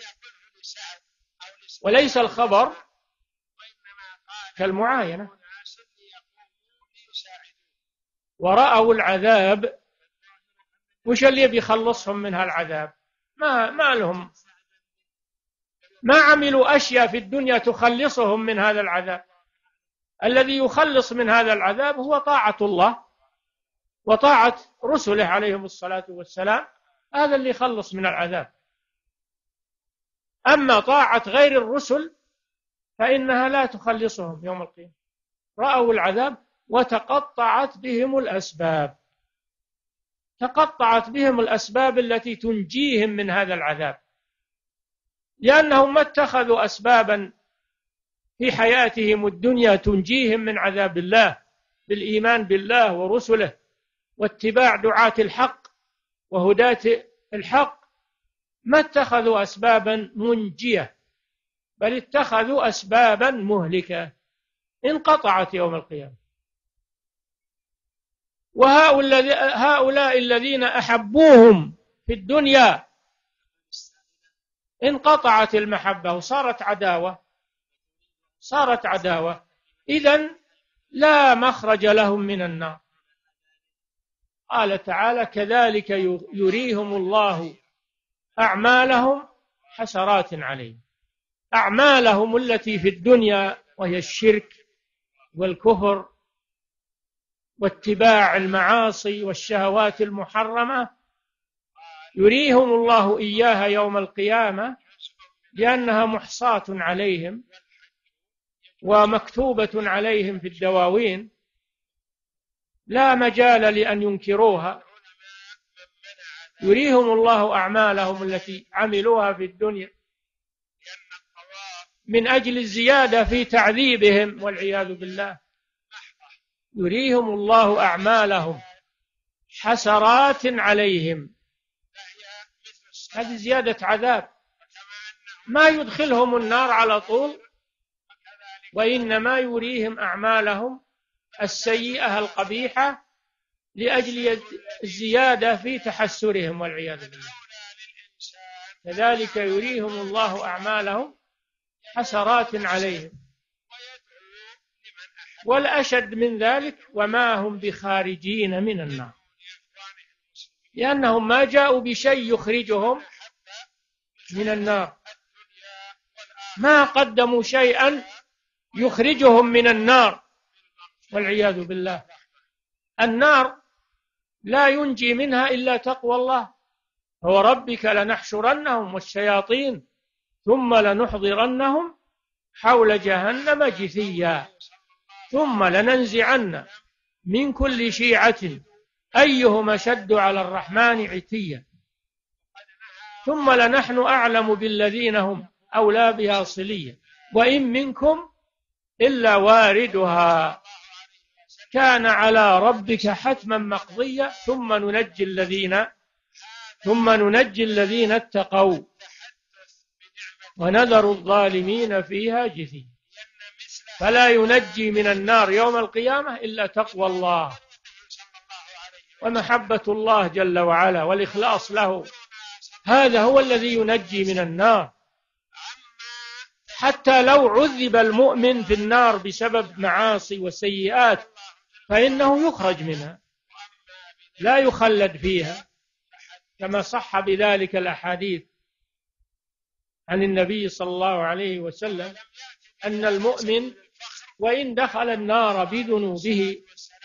وليس الخبر كالمعاينة. ورأوا العذاب، وش اللي بيخلصهم من هالعذاب؟ ما ما لهم، ما عملوا أشياء في الدنيا تخلصهم من هذا العذاب. الذي يخلص من هذا العذاب هو طاعة الله وطاعة رسله عليهم الصلاة والسلام، هذا اللي يخلص من العذاب. أما طاعة غير الرسل فإنها لا تخلصهم يوم القيامة. رأوا العذاب وتقطعت بهم الأسباب، تقطعت بهم الأسباب التي تنجيهم من هذا العذاب، لأنهم ما اتخذوا أسبابا في حياتهم الدنيا تنجيهم من عذاب الله بالإيمان بالله ورسله واتباع دعاة الحق وهداة الحق، ما اتخذوا أسبابا منجية، بل اتخذوا أسبابا مهلكة انقطعت يوم القيامة. وهؤلاء الذين أحبوهم في الدنيا انقطعت المحبة وصارت عداوة، صارت عداوة، إذن لا مخرج لهم من النار. قال تعالى: كذلك يريهم الله أعمالهم حسرات عليهم. أعمالهم التي في الدنيا وهي الشرك والكفر واتباع المعاصي والشهوات المحرمة يريهم الله إياها يوم القيامة، لأنها محصاة عليهم ومكتوبة عليهم في الدواوين، لا مجال لأن ينكروها. يريهم الله أعمالهم التي عملوها في الدنيا من أجل الزيادة في تعذيبهم والعياذ بالله. يريهم الله أعمالهم حسرات عليهم، هذه زيادة عذاب، ما يدخلهم النار على طول، وإنما يريهم أعمالهم السيئة القبيحة لأجل الزيادة في تحسرهم والعياذ بالله. كذلك يريهم الله أعمالهم حسرات عليهم. والأشد من ذلك: وما هم بخارجين من النار، لأنهم ما جاءوا بشيء يخرجهم من النار، ما قدموا شيئا يخرجهم من النار والعياذ بالله. النار لا ينجي منها إلا تقوى الله. هو ربك لنحشرنهم والشياطين ثم لنحضرنهم حول جهنم جثيا ثم لننزعن من كل شيعة أيهم أشد على الرحمن عتيا ثم لنحن أعلم بالذين هم أولى بها صليا وإن منكم إلا واردها كان على ربك حتما مقضيا ثم ننجي الذين ثم ننجي الذين اتقوا ونذر الظالمين فيها جثيا. فلا ينجي من النار يوم القيامة إلا تقوى الله ومحبة الله جل وعلا والإخلاص له، هذا هو الذي ينجي من النار. حتى لو عذب المؤمن في النار بسبب معاصي وسيئات فإنه يخرج منها، لا يخلد فيها، كما صح بذلك الأحاديث عن النبي صلى الله عليه وسلم أن المؤمن وإن دخل النار بذنوبه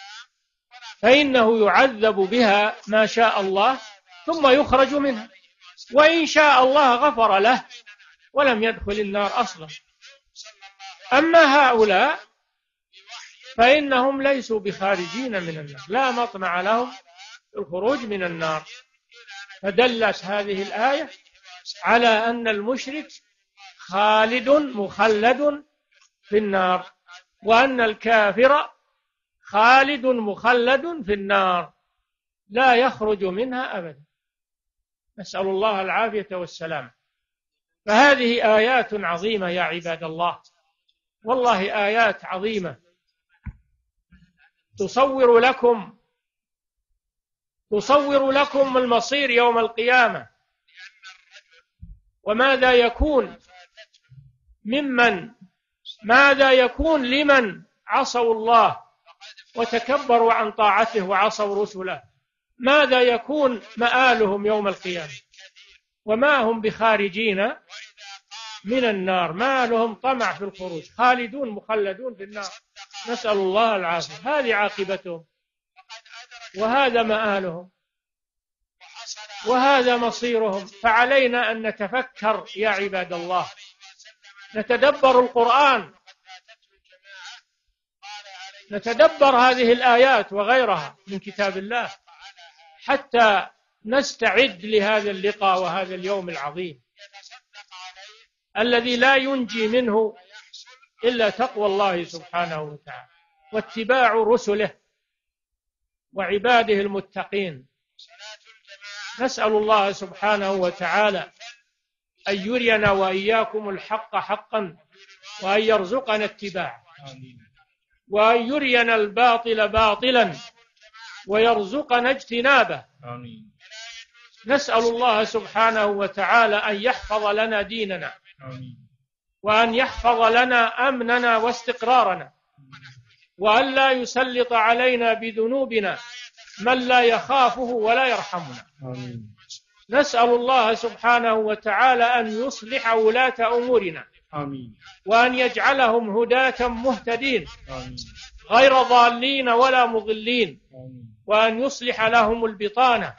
فإنه يعذب بها ما شاء الله ثم يخرج منها، وإن شاء الله غفر له ولم يدخل النار أصلا. أما هؤلاء فإنهم ليسوا بخارجين من النار، لا مطمع لهم الخروج من النار. فدلت هذه الآية على أن المشرك خالد مخلد في النار، وأن الكافر خالد مخلد في النار لا يخرج منها أبدا. نسأل الله العافية والسلام. فهذه آيات عظيمة يا عباد الله، والله آيات عظيمة تصور لكم تصور لكم المصير يوم القيامة، وماذا يكون ممن ماذا يكون لمن عصوا الله وتكبروا عن طاعته وعصوا رسله، ماذا يكون مآلهم يوم القيامة، وما هم بخارجين من النار، ما لهم طمع في الخروج، خالدون مخلدون في النار، نسأل الله العافية. هذه عاقبتهم، وهذا مآلهم، وهذا مصيرهم. فعلينا أن نتفكر يا عباد الله، نتدبر القرآن، نتدبر هذه الآيات وغيرها من كتاب الله حتى نستعد لهذا اللقاء وهذا اليوم العظيم الذي لا ينجي منه إلا تقوى الله سبحانه وتعالى واتباع رسله وعباده المتقين. نسأل الله سبحانه وتعالى أن يرينا وإياكم الحق حقا وأن يرزقنا اتباعه، وأن يرينا الباطل باطلا ويرزقنا اجتنابه. آمين. نسأل الله سبحانه وتعالى أن يحفظ لنا ديننا، آمين. وأن يحفظ لنا أمننا واستقرارنا، وأن لا يسلط علينا بذنوبنا من لا يخافه ولا يرحمنا. آمين. نسأل الله سبحانه وتعالى أن يصلح ولاة أمورنا، آمين. وأن يجعلهم هداة مهتدين، آمين. غير ضالين ولا مضلين، آمين. وأن يصلح لهم البطانة،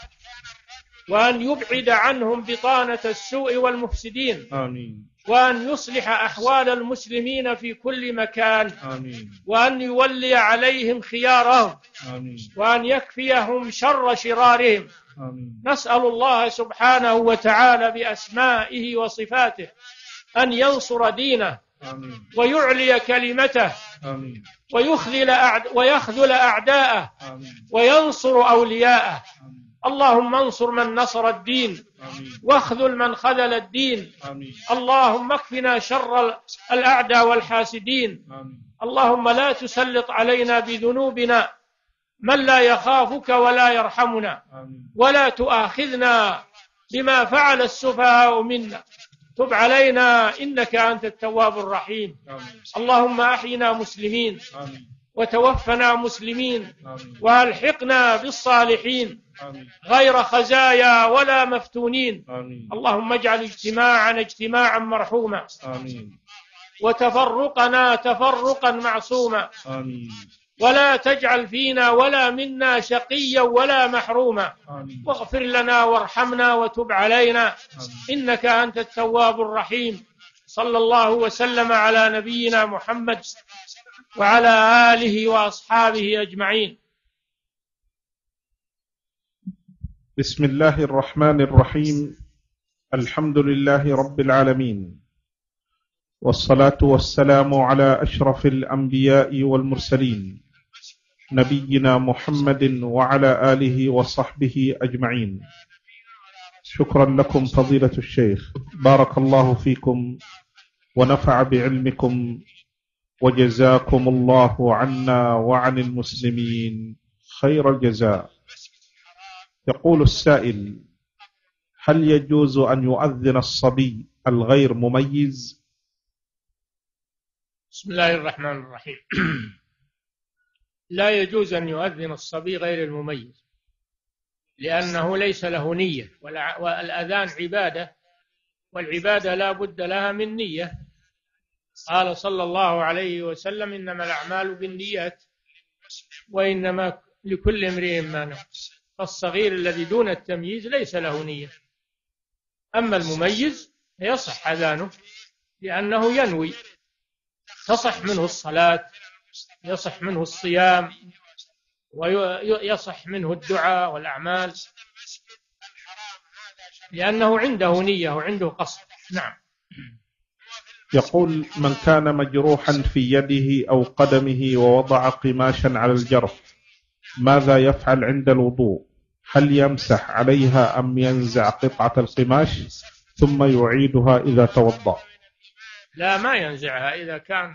وأن يبعد عنهم بطانة السوء والمفسدين، آمين. وأن يصلح أحوال المسلمين في كل مكان، آمين. وأن يولي عليهم خيارهم، آمين. وأن يكفيهم شر شرارهم، آمين. نسأل الله سبحانه وتعالى بأسمائه وصفاته أن ينصر دينه، آمين. ويعلي كلمته، آمين. ويخذل أعد... ويخذل أعداءه، آمين. وينصر أولياءه، آمين. اللهم انصر من نصر الدين، آمين. واخذل من خذل الدين، آمين. اللهم اكفنا شر الأعداء والحاسدين، آمين. اللهم لا تسلط علينا بذنوبنا من لا يخافك ولا يرحمنا، آمين. ولا تؤاخذنا بما فعل السفهاء منا، تب علينا إنك أنت التواب الرحيم، آمين. اللهم أحينا مسلمين، آمين. وتوفنا مسلمين، آمين. وألحقنا بالصالحين، آمين. غير خزايا ولا مفتونين، آمين. اللهم اجعل اجتماعنا اجتماعا مرحوما، آمين. وتفرقنا تفرقا معصوما، آمين. ولا تجعل فينا ولا منا شقيا ولا محروما، آمين. واغفر لنا وارحمنا وتب علينا، آمين. إنك أنت التواب الرحيم. صلى الله وسلم على نبينا محمد وعلى آله وأصحابه أجمعين. بسم الله الرحمن الرحيم. الحمد لله رب العالمين، والصلاة والسلام على أشرف الأنبياء والمرسلين نبينا محمد وعلى آله وصحبه أجمعين. شكرا لكم فضيلة الشيخ، بارك الله فيكم ونفع بعلمكم، وجزاكم الله عنا وعن المسلمين خير الجزاء. يقول السائل: هل يجوز أن يؤذن الصبي الغير مميز؟ بسم الله الرحمن الرحيم. لا يجوز أن يؤذن الصبي غير المميز، لأنه ليس له نية، والأذان عبادة، والعبادة لا بد لها من نية. قال صلى الله عليه وسلم: إنما الأعمال بالنيات وإنما لكل امرئ ما نوى. فالصغير الذي دون التمييز ليس له نية. أما المميز يصح أذانه لأنه ينوي، تصح منه الصلاة، يصح منه الصيام، ويصح منه الدعاء والأعمال، لأنه عنده نية وعنده قصد. نعم. يقول: من كان مجروحا في يده أو قدمه ووضع قماشا على الجرح، ماذا يفعل عند الوضوء؟ هل يمسح عليها أم ينزع قطعة القماش ثم يعيدها إذا توضأ؟ لا، ما ينزعها. إذا كان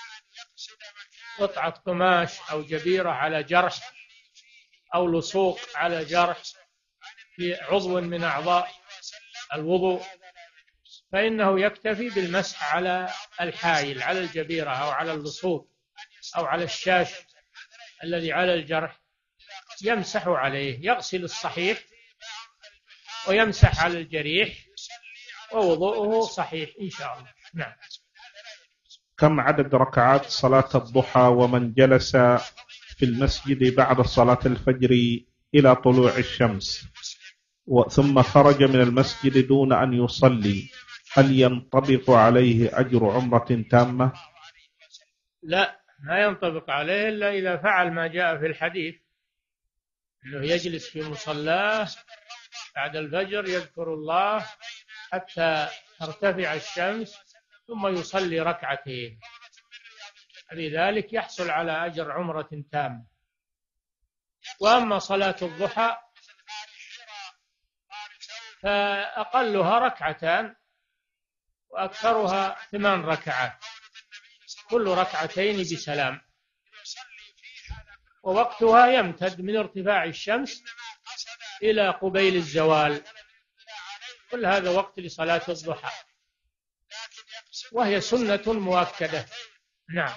قطعة قماش أو جبيرة على جرح أو لصوق على جرح في عضو من أعضاء الوضوء فإنه يكتفي بالمسح على الحائل، على الجبيرة أو على اللصوق أو على الشاش الذي على الجرح، يمسح عليه، يغسل الصحيح ويمسح على الجريح ووضوءه صحيح إن شاء الله. نعم. كم عدد ركعات صلاة الضحى ومن جلس في المسجد بعد صلاة الفجر إلى طلوع الشمس ثم خرج من المسجد دون أن يصلي، هل ينطبق عليه أجر عمرة تامة؟ لا، ما ينطبق عليه إلا إذا فعل ما جاء في الحديث، أنه يجلس في مصلاه بعد الفجر يذكر الله حتى ترتفع الشمس ثم يصلي ركعتين، بذلك يحصل على أجر عمرة تامة. وأما صلاة الضحى فأقلها ركعتان وأكثرها ثمان ركعات، كل ركعتين بسلام، ووقتها يمتد من ارتفاع الشمس إلى قبيل الزوال، كل هذا وقت لصلاة الضحى، وهي سنة مؤكدة. نعم.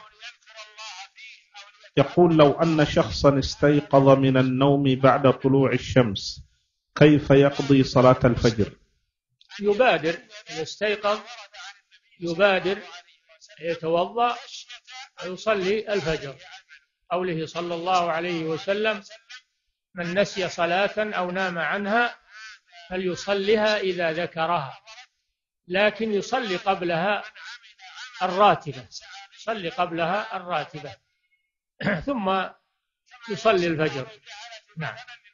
يقول لو أن شخصا استيقظ من النوم بعد طلوع الشمس كيف يقضي صلاة الفجر؟ يبادر، إذا استيقظ يبادر يتوضأ ويصلي الفجر، قوله صلى الله عليه وسلم: من نسي صلاة أو نام عنها فليصلها إذا ذكرها، لكن يصلي قبلها الراتبة، يصلي قبلها الراتبة ثم يصلي الفجر. نعم.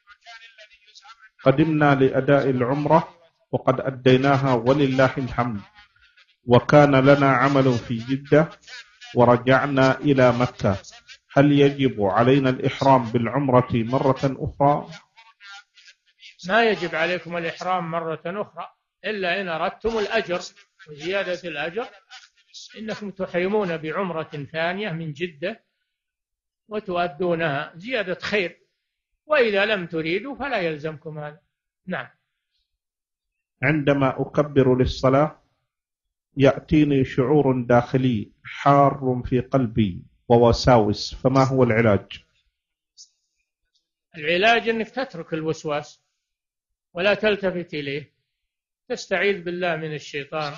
قدمنا لأداء العمرة وقد أديناها ولله الحمد، وكان لنا عمل في جدة ورجعنا إلى مكة، هل يجب علينا الإحرام بالعمرة مرة أخرى؟ ما يجب عليكم الإحرام مرة أخرى إلا إن أردتم الأجر وزيادة الأجر، إنكم تحرمون بعمرة ثانية من جدة وتؤدونها زيادة خير، وإذا لم تريدوا فلا يلزمكم هذا. نعم. عندما أكبر للصلاة يأتيني شعور داخلي حار في قلبي ووساوس، فما هو العلاج؟ العلاج أنك تترك الوسواس ولا تلتفت إليه، تستعيذ بالله من الشيطان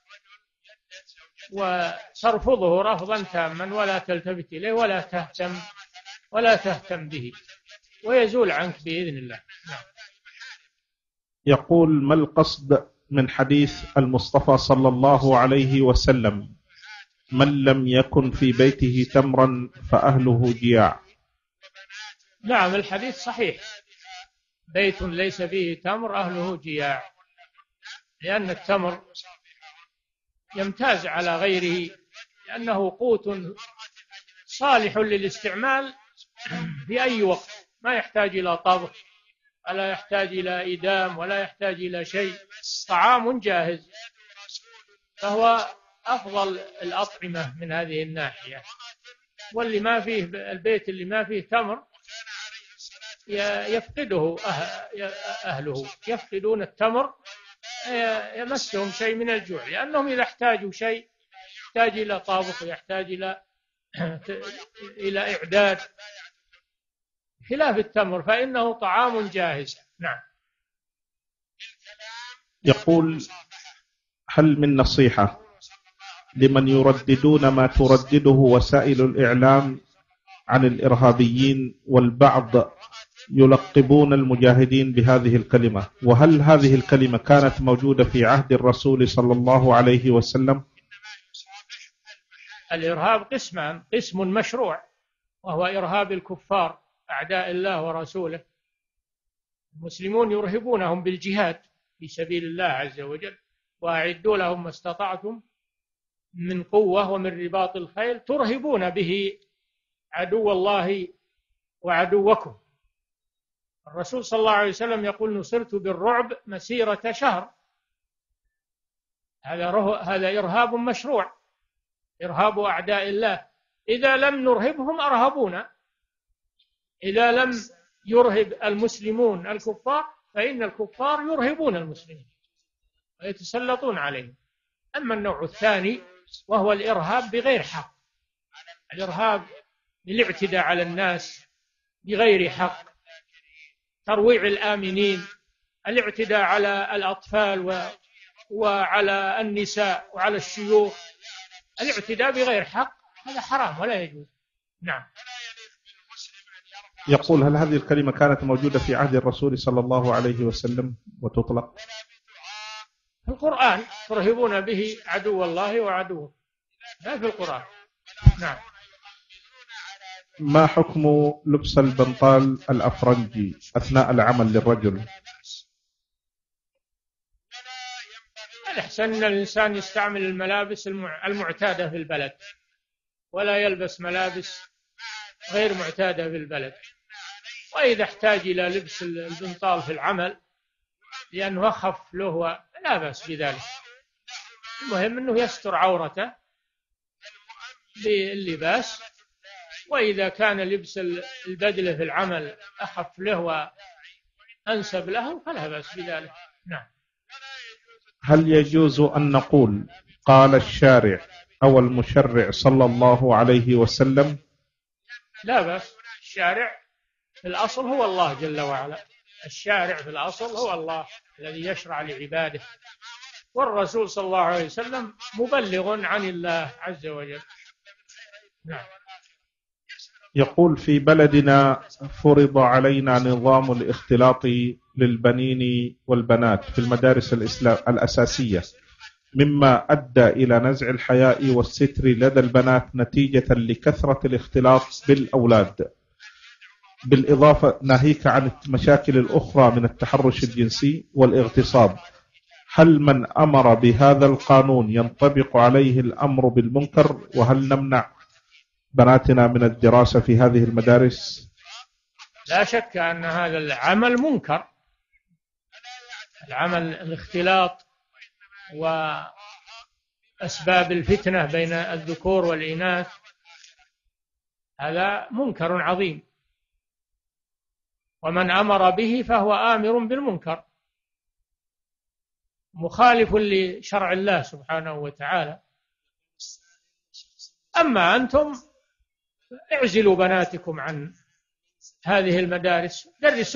وترفضه رفضا تاما ولا تلتفت إليه ولا تهتم ولا تهتم به، ويزول عنك بإذن الله. نعم. يقول: ما القصد من حديث المصطفى صلى الله عليه وسلم: من لم يكن في بيته تمرا فأهله جياع؟ نعم، الحديث صحيح، بيت ليس فيه تمر أهله جياع، لأن التمر يمتاز على غيره لأنه قوت صالح للاستعمال في أي وقت، ما يحتاج إلى طبخ ولا يحتاج إلى إدام ولا يحتاج إلى شيء، طعام جاهز، فهو أفضل الأطعمة من هذه الناحية. واللي ما فيه البيت اللي ما فيه تمر يفقده أهله، يفقدون التمر، يمسهم شيء من الجوع، لأنهم إذا احتاجوا شيء يحتاج إلى طابخ ويحتاج إلى إلى إعداد، خلاف التمر فإنه طعام جاهز. نعم. يقول: هل من نصيحة لمن يرددون ما تردده وسائل الإعلام عن الإرهابيين، والبعض يلقبون المجاهدين بهذه الكلمة، وهل هذه الكلمة كانت موجودة في عهد الرسول صلى الله عليه وسلم؟ الإرهاب قسمان: قسم مشروع وهو إرهاب الكفار أعداء الله ورسوله، المسلمون يرهبونهم بالجهاد في سبيل الله عز وجل، وأعدوا لهم ما استطعتم من قوة ومن رباط الخيل ترهبون به عدو الله وعدوكم، الرسول صلى الله عليه وسلم يقول نصرت بالرعب مسيرة شهر. هذا هذا إرهاب مشروع، إرهاب أعداء الله. إذا لم نرهبهم أرهبونا، إذا لم يرهب المسلمون الكفار فإن الكفار يرهبون المسلمين ويتسلطون عليهم. أما النوع الثاني وهو الإرهاب بغير حق، الإرهاب بالاعتداء على الناس بغير حق، ترويع الآمنين، الاعتداء على الأطفال و... وعلى النساء وعلى الشيوخ، الاعتداء بغير حق هذا حرام ولا يجوز. نعم. يقول هل هذه الكلمة كانت موجودة في عهد الرسول صلى الله عليه وسلم وتطلق؟ في القرآن ترهبون به عدو الله وعدوه، لا في القرآن. نعم. ما حكم لبس البنطال الأفرنجي أثناء العمل للرجل؟ الأحسن أن الإنسان يستعمل الملابس المعتادة في البلد ولا يلبس ملابس غير معتادة في البلد. وإذا احتاج إلى لبس البنطال في العمل لأنه أخف له لا بأس بذلك، المهم أنه يستر عورته باللباس. وإذا كان لبس البدلة في العمل أخف له وأنسب له فلا بأس بذلك. نعم. هل يجوز أن نقول قال الشارع أو المشرع صلى الله عليه وسلم؟ لا بأس. الشارع في الأصل هو الله جل وعلا، الشارع في الأصل هو الله الذي يشرع لعباده، والرسول صلى الله عليه وسلم مبلغ عن الله عز وجل. نعم. يقول في بلدنا فرض علينا نظام الاختلاط للبنين والبنات في المدارس الأساسية، مما أدى إلى نزع الحياء والستر لدى البنات نتيجة لكثرة الاختلاط بالأولاد، بالإضافة ناهيك عن المشاكل الأخرى من التحرش الجنسي والاغتصاب. هل من أمر بهذا القانون ينطبق عليه الأمر بالمنكر؟ وهل نمنع بناتنا من الدراسة في هذه المدارس؟ لا شك أن هذا العمل منكر، العمل الاختلاط وأسباب الفتنة بين الذكور والإناث هذا منكر عظيم، ومن أمر به فهو آمر بالمنكر مخالف لشرع الله سبحانه وتعالى. أما أنتم اعزلوا بناتكم عن هذه المدارس، درسوا